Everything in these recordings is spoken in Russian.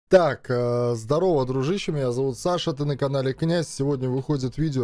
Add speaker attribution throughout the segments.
Speaker 1: Так, здорово, дружище, меня зовут Саша, ты на канале Князь. Сегодня выходит видео,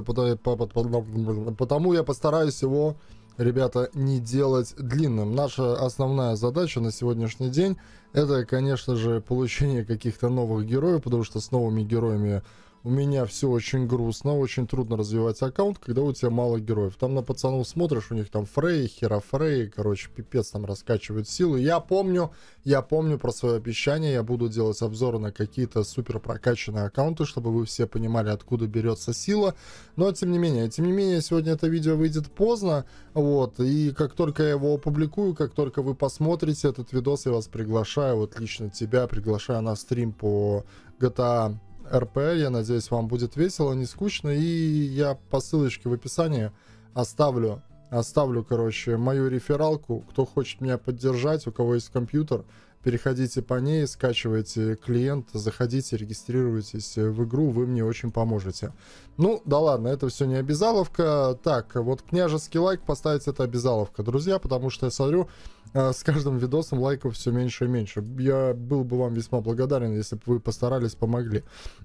Speaker 1: потому я постараюсь его, ребята, не делать длинным. Наша основная задача на сегодняшний день, это, конечно же, получение каких-то новых героев, потому что с новыми героями у меня все очень грустно, очень трудно развивать аккаунт, когда у тебя мало героев. Там на пацанов смотришь, у них там Фрей, Хера Фрей, короче, пипец там раскачивают силы. Я помню про свое обещание, я буду делать обзоры на какие-то супер прокачанные аккаунты, чтобы вы все понимали, откуда берется сила. Но тем не менее, сегодня это видео выйдет поздно, вот, и как только я его опубликую, как только вы посмотрите этот видос, я вас приглашаю, вот лично тебя приглашаю на стрим по GTA РП. Я надеюсь, вам будет весело, не скучно. И я по ссылочке в описании оставлю, короче, мою рефералку. Кто хочет меня поддержать, у кого есть компьютер, переходите по ней, скачивайте клиент, заходите, регистрируйтесь в игру, вы мне очень поможете. Ну, да ладно, это все не обязаловка. Так, вот княжеский лайк поставить — это обязаловка, друзья, потому что я смотрю, с каждым видосом лайков все меньше и меньше. Я был бы вам весьма благодарен, если бы вы постарались, помогли.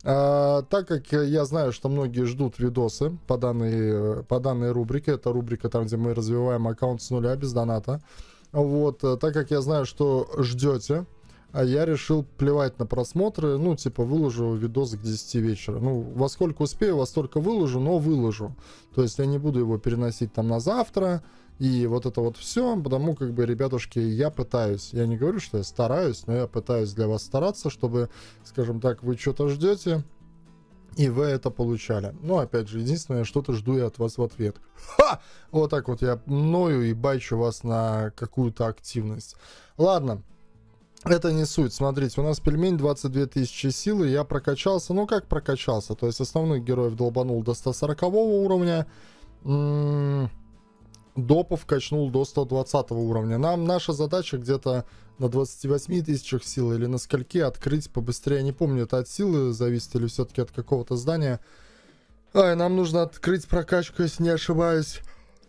Speaker 1: Так как я знаю, что многие ждут видосы по данной рубрике, это рубрика там, где мы развиваем аккаунт с нуля без доната. Вот, так как я знаю, что ждете, я решил плевать на просмотры, ну, типа, выложу видос к 10 вечера. Ну, во сколько успею, во столько выложу, но выложу. То есть я не буду его переносить там на завтра, и вот это вот все, потому как бы, ребятушки, я пытаюсь. Я не говорю, что я стараюсь, но я пытаюсь для вас стараться, чтобы, скажем так, вы что-то ждете, и вы это получали. Ну, опять же, единственное, что-то жду я от вас в ответ. Ха! Вот так вот я ною и байчу вас на какую-то активность. Ладно, это не суть. Смотрите, у нас пельмень 22 тысячи силы. Я прокачался. Ну, как прокачался? То есть основных героев долбанул до 140 уровня. Допов качнул до 120 уровня. Нам наша задача где-то на 28 тысячах сил или на скольки открыть побыстрее. Я не помню, это от силы зависит или все-таки от какого-то здания. Ай, нам нужно открыть прокачку, если не ошибаюсь.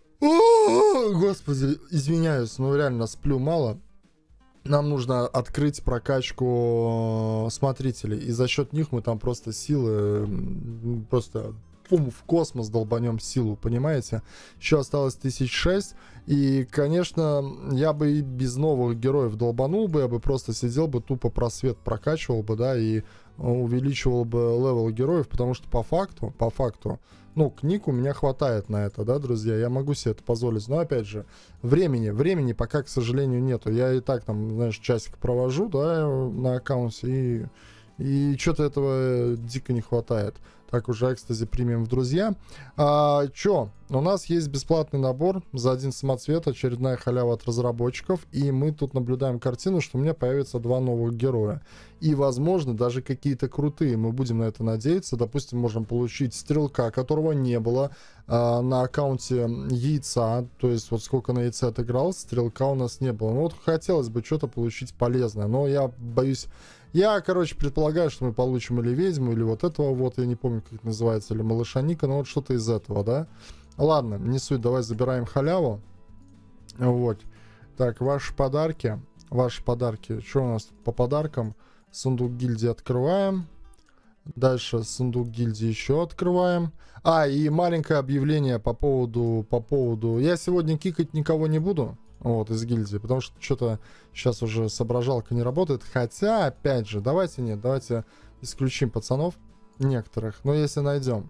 Speaker 1: О, господи, извиняюсь, но реально сплю мало. Нам нужно открыть прокачку смотрителей. И за счет них мы там просто силы просто в космос долбанем силу, понимаете? Еще осталось 1006. И, конечно, я бы и без новых героев долбанул бы, я бы просто сидел бы, тупо просвет прокачивал бы, да, и увеличивал бы левел героев, потому что по факту, ну, книг у меня хватает на это, да, друзья, я могу себе это позволить, но, опять же, времени пока, к сожалению, нету. Я и так там, знаешь, часик провожу, да, на аккаунте, и что-то этого дико не хватает. Так, уже экстази примем в друзья. У нас есть бесплатный набор за один самоцвет, очередная халява от разработчиков. И мы тут наблюдаем картину, что у меня появится 2 новых героя. И, возможно, даже какие-то крутые. Мы будем на это надеяться. Допустим, можем получить стрелка, которого не было на аккаунте яйца. То есть, вот сколько на яйце отыграл, стрелка у нас не было. Ну, вот хотелось бы что-то получить полезное. Но я боюсь... Я, короче, предполагаю, что мы получим или ведьму, или вот этого вот, я не помню, как это называется, или малыша Ника, но вот что-то из этого, да? Ладно, не суть, давай забираем халяву. Вот. Так, ваши подарки. Что у нас по подаркам? Сундук гильдии открываем. Дальше сундук гильдии еще открываем. И маленькое объявление по поводу... Я сегодня кикать никого не буду. Вот, из гильдии, потому что что-то сейчас уже соображалка не работает. Хотя, опять же, давайте исключим пацанов некоторых, но если найдем.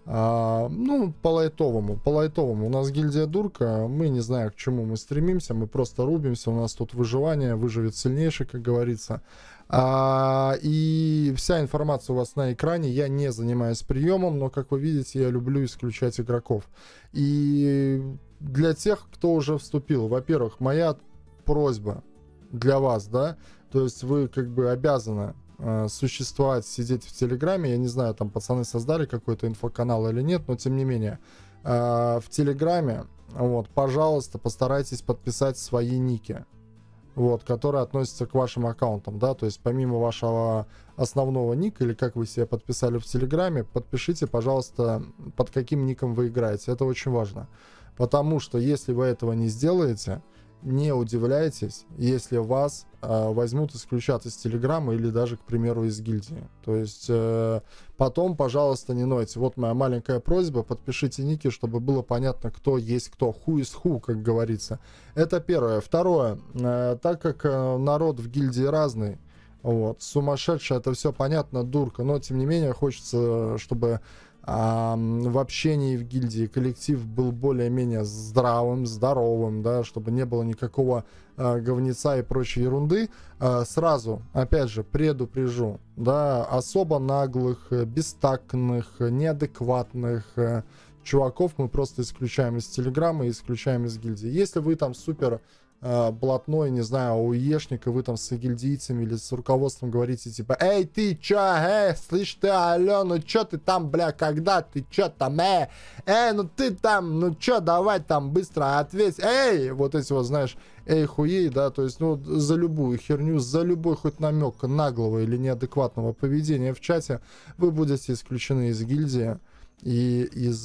Speaker 1: Ну, по лайтовому. У нас гильдия дурка, мы не знаем, к чему мы стремимся, мы просто рубимся, у нас тут выживание, выживет сильнейший, как говорится. И вся информация у вас на экране, я не занимаюсь приемом, но, как вы видите, я люблю исключать игроков. И для тех, кто уже вступил, во-первых, моя просьба для вас, да, то есть вы как бы обязаны существовать, сидеть в Телеграме. Я не знаю, там пацаны создали какой-то инфоканал или нет, но тем не менее, в Телеграме, вот, пожалуйста, постарайтесь подписать свои ники, вот, которые относятся к вашим аккаунтам, да, то есть помимо вашего основного ника, или как вы себя подписали в Телеграме, подпишите, пожалуйста, под каким ником вы играете, это очень важно, потому что если вы этого не сделаете, не удивляйтесь, если вас возьмут исключат из Телеграма или даже, к примеру, из гильдии. То есть потом, пожалуйста, не нойте. Вот моя маленькая просьба, подпишите ники, чтобы было понятно, кто есть кто. Who is who, как говорится. Это первое. Второе. Так как народ в гильдии разный, вот, сумасшедший, это все понятно, дурка, но тем не менее хочется, чтобы в общении в гильдии коллектив был более-менее здравым, здоровым, да, чтобы не было никакого говнеца и прочей ерунды. Сразу, опять же, предупрежу, да, особо наглых, бестактных, неадекватных чуваков мы просто исключаем из Телеграма и исключаем из гильдии. Если вы там супер блатной, не знаю, УЕшник, и вы там с гильдийцами или с руководством говорите, типа, эй, ты чё, слышь ты, алё, ну чё ты там, бля, когда ты чё там, ну ты там, ну чё, давай там быстро ответь, эй, вот эти вот, знаешь, эй, хуей, да, то есть, ну, за любую херню, за любой хоть намек наглого или неадекватного поведения в чате вы будете исключены из гильдии и из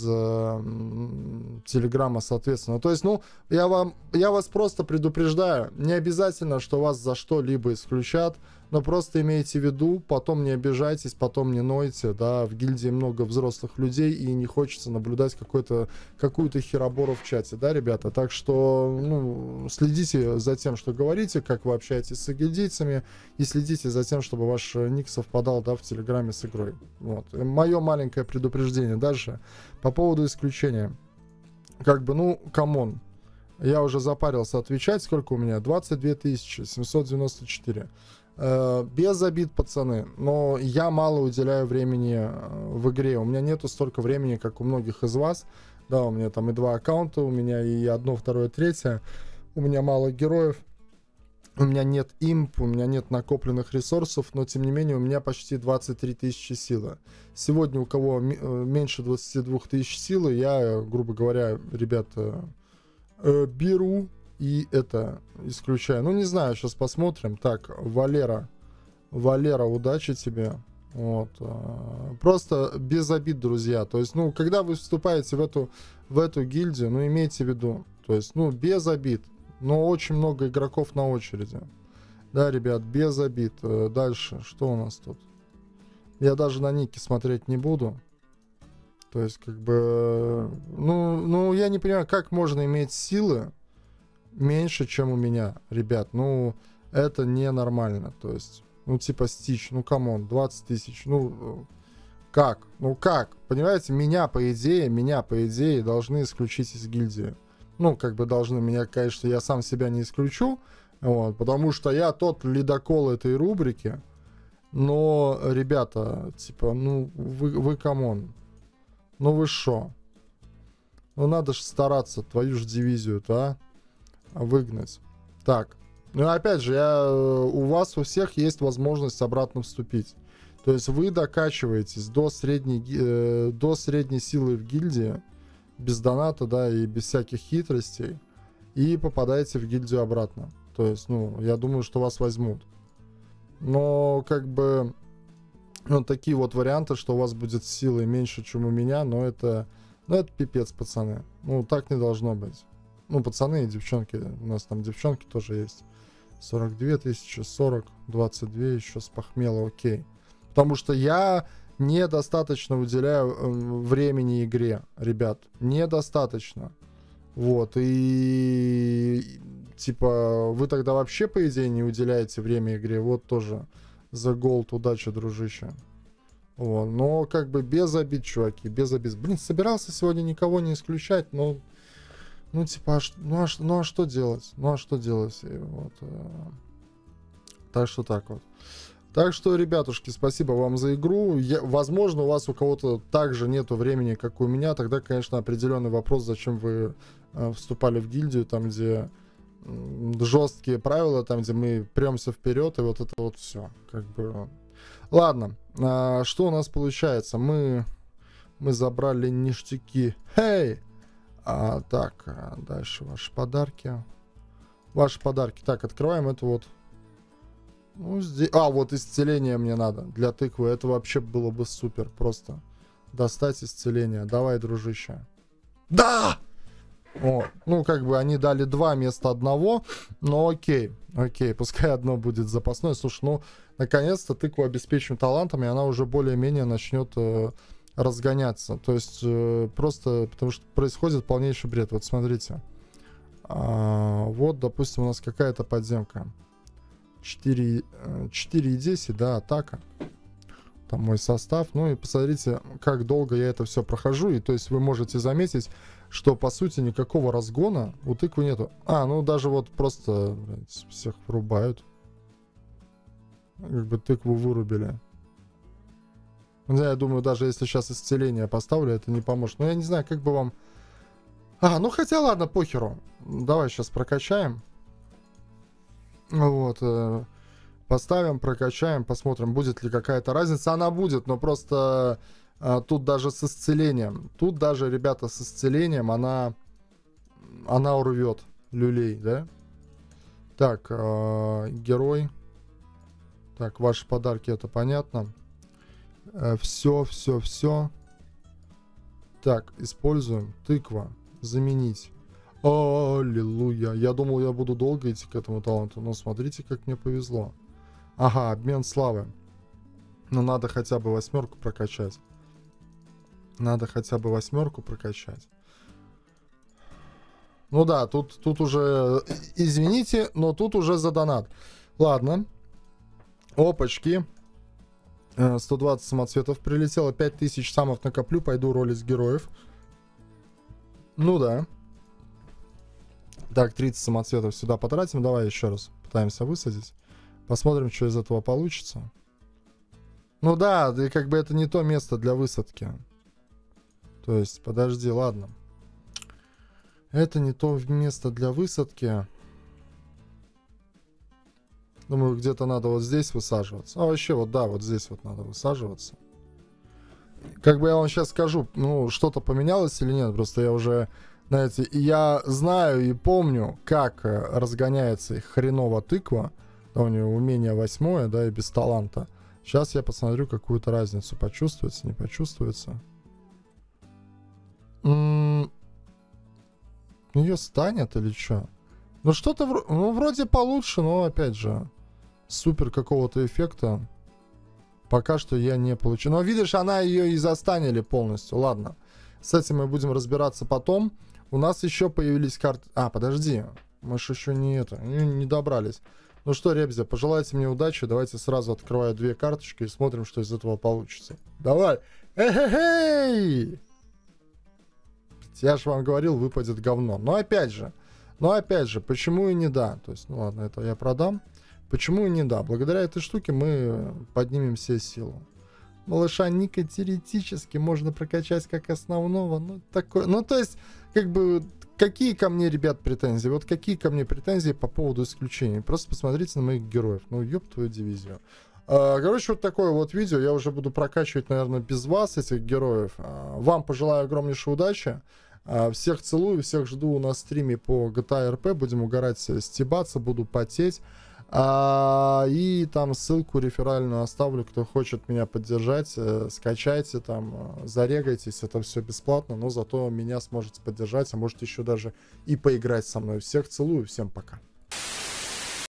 Speaker 1: Телеграма, соответственно. То есть, ну, я вас просто предупреждаю, не обязательно, что вас за что-либо исключат, но просто имейте в виду, потом не обижайтесь, потом не нойте, да, в гильдии много взрослых людей, и не хочется наблюдать какую-то херобору в чате, да, ребята, так что, ну, следите за тем, что говорите, как вы общаетесь с гильдийцами, и следите за тем, чтобы ваш ник совпадал, да, в Телеграме с игрой. Вот. Мое маленькое предупреждение. Дальше, по поводу исключения. Как бы, ну, камон, я уже запарился отвечать, сколько у меня? 22 794. Без обид, пацаны, но я мало уделяю времени в игре. У меня нету столько времени, как у многих из вас. Да, у меня там и 2 аккаунта, у меня и 1, 2, 3. У меня мало героев. У меня нет имп, у меня нет накопленных ресурсов, но тем не менее у меня почти 23 тысячи силы. Сегодня у кого меньше 22 тысяч силы, я, грубо говоря, ребята, беру и это исключаю. Ну, не знаю, сейчас посмотрим. Так, Валера, удачи тебе. Вот. Просто без обид, друзья. То есть, ну, когда вы вступаете в эту гильдию, ну, имейте в виду. То есть, ну, без обид. Но очень много игроков на очереди. Да, ребят, без обид. Дальше, что у нас тут? Я даже на ники смотреть не буду. То есть, как бы... Ну, я не понимаю, как можно иметь силы меньше, чем у меня, ребят. Ну, это ненормально. То есть, ну, типа, Стич, ну, камон, 20 тысяч. Ну, как? Ну, как? Понимаете, меня, по идее, должны исключить из гильдии. Ну, как бы должны меня, конечно, я сам себя не исключу, вот, потому что я тот ледокол этой рубрики, но, ребята, типа, ну, вы камон, ну вы шо? Ну, надо же стараться, твою же дивизию-то, выгнать. Так, ну, опять же, у вас у всех есть возможность обратно вступить. То есть вы докачиваетесь до средней силы в гильдии, без доната, да, и без всяких хитростей, и попадаете в гильдию обратно. То есть, ну, я думаю, что вас возьмут. Но, как бы, ну, такие вот варианты, что у вас будет силы меньше, чем у меня, но это пипец, пацаны. Ну, так не должно быть. Ну, пацаны и девчонки, у нас там девчонки тоже есть. 42 тысячи, 40, 22 еще с похмела, окей. Потому что я недостаточно уделяю времени игре, ребят. Недостаточно. Вот. И типа вы тогда вообще, по идее, не уделяете время игре. Вот тоже за голд, удачи, дружище. Вот. Но как бы без обид, чуваки, без обид. Блин, собирался сегодня никого не исключать, но... Ну, типа, а что делать? Ну, а что делать? И вот. Так что так вот. Так что, ребятушки, спасибо вам за игру. Возможно, у вас у кого-то также нету времени, как у меня. Тогда, конечно, определенный вопрос, зачем вы вступали в гильдию, там, где жесткие правила, там, где мы премся вперед, и вот это вот все. Как бы... Ладно, что у нас получается? Мы забрали ништяки. Хей! Так, дальше ваши подарки. Ваши подарки. Так, открываем эту вот. Ну, здесь... вот исцеление мне надо для тыквы. Это вообще было бы супер. Просто достать исцеление. Давай, дружище. Да! Вот. Ну, как бы они дали 2 вместо 1, но окей, пускай одно будет запасное. Слушай, ну, наконец-то тыкву обеспечим талантами, она уже более-менее начнет разгоняться. То есть просто потому что происходит полнейший бред. Вот смотрите. Вот, допустим, у нас какая-то подземка. 4,10, да, атака. Там мой состав. Ну и посмотрите, как долго я это все прохожу. И то есть вы можете заметить, что по сути никакого разгона у тыквы нету. Ну даже вот просто всех врубают. Как бы тыкву вырубили. Я думаю, даже если сейчас исцеление поставлю, это не поможет. Но я не знаю, как бы вам... ну хотя ладно, похеру. Давай сейчас прокачаем. Вот. Поставим, прокачаем, посмотрим, будет ли какая-то разница. Она будет, но просто тут даже с исцелением. Тут даже, ребята, с исцелением она урвет люлей, да? Так, герой. Так, ваши подарки, это понятно. Все. Так, используем. Тыква. Заменить. Аллилуйя. Я думал, я буду долго идти к этому таланту, но смотрите, как мне повезло. Ага, обмен славы. Но надо хотя бы 8 прокачать. Надо хотя бы 8 прокачать. Ну да, тут уже... Извините, но тут уже за донат. Ладно. Опачки. 120 самоцветов прилетело. 5000 самов накоплю. Пойду ролить героев. Ну да. Так, 30 самоцветов сюда потратим. Давай еще раз пытаемся высадить. Посмотрим, что из этого получится. Ну да, и как бы это не то место для высадки. То есть, подожди, ладно. Это не то место для высадки. Думаю, где-то надо вот здесь высаживаться. Вообще, вот да, вот здесь вот надо высаживаться. Как бы я вам сейчас скажу, ну, что-то поменялось или нет. Просто я уже, знаете, я знаю и помню, как разгоняется их хреново тыква. Да, у нее умение 8, да, и без таланта. Сейчас я посмотрю какую-то разницу. Почувствуется, не почувствуется. Ее станет или что? Ну что-то, ну вроде получше, но опять же, супер какого-то эффекта пока что я не получу. Но видишь, она ее и застанили полностью. Ладно, с этим мы будем разбираться потом. У нас еще появились карты... Подожди, мы же еще не добрались. Ну что, ребзя, пожелайте мне удачи. Давайте сразу открываю 2 карточки и смотрим, что из этого получится. Давай! Эй! Я же вам говорил, выпадет говно. Но опять же, почему и не да? То есть, ну ладно, это я продам. Почему и не да? Благодаря этой штуке мы поднимем все силу. Малыша Ника теоретически можно прокачать как основного. Ну, такое. Ну, то есть, как бы, какие ко мне, ребят, претензии? Вот какие ко мне претензии по поводу исключений? Просто посмотрите на моих героев. Ну, ёб твою дивизию. Короче, вот такое вот видео. Я уже буду прокачивать, наверное, без вас этих героев. Вам пожелаю огромнейшей удачи. Всех целую, всех жду на стриме по GTA RP. Будем угорать, стебаться, буду потеть. И там ссылку реферальную оставлю, кто хочет меня поддержать. Скачайте там, зарегайтесь, это все бесплатно, но зато меня сможете поддержать, а можете еще даже и поиграть со мной. Всех целую, всем пока.